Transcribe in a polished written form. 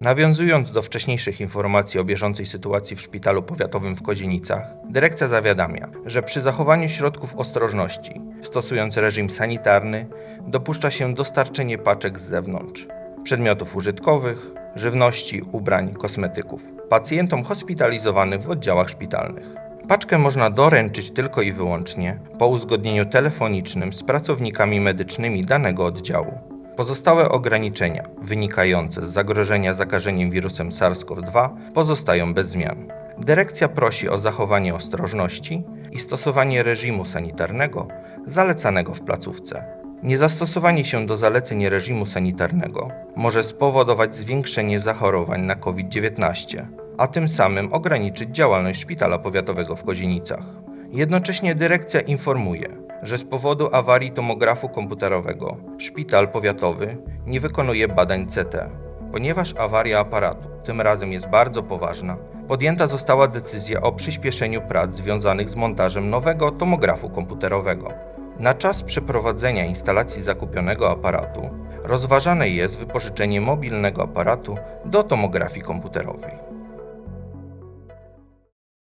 Nawiązując do wcześniejszych informacji o bieżącej sytuacji w Szpitalu Powiatowym w Kozienicach, dyrekcja zawiadamia, że przy zachowaniu środków ostrożności, stosując reżim sanitarny, dopuszcza się dostarczenie paczek z zewnątrz, przedmiotów użytkowych, żywności, ubrań, kosmetyków, pacjentom hospitalizowanym w oddziałach szpitalnych. Paczkę można doręczyć tylko i wyłącznie po uzgodnieniu telefonicznym z pracownikami medycznymi danego oddziału. Pozostałe ograniczenia wynikające z zagrożenia zakażeniem wirusem SARS-CoV-2 pozostają bez zmian. Dyrekcja prosi o zachowanie ostrożności i stosowanie reżimu sanitarnego zalecanego w placówce. Niezastosowanie się do zaleceń reżimu sanitarnego może spowodować zwiększenie zachorowań na COVID-19, a tym samym ograniczyć działalność Szpitala Powiatowego w Kozienicach. Jednocześnie dyrekcja informuje, że z powodu awarii tomografu komputerowego Szpital Powiatowy nie wykonuje badań CT. Ponieważ awaria aparatu tym razem jest bardzo poważna, podjęta została decyzja o przyspieszeniu prac związanych z montażem nowego tomografu komputerowego. Na czas przeprowadzenia instalacji zakupionego aparatu rozważane jest wypożyczenie mobilnego aparatu do tomografii komputerowej.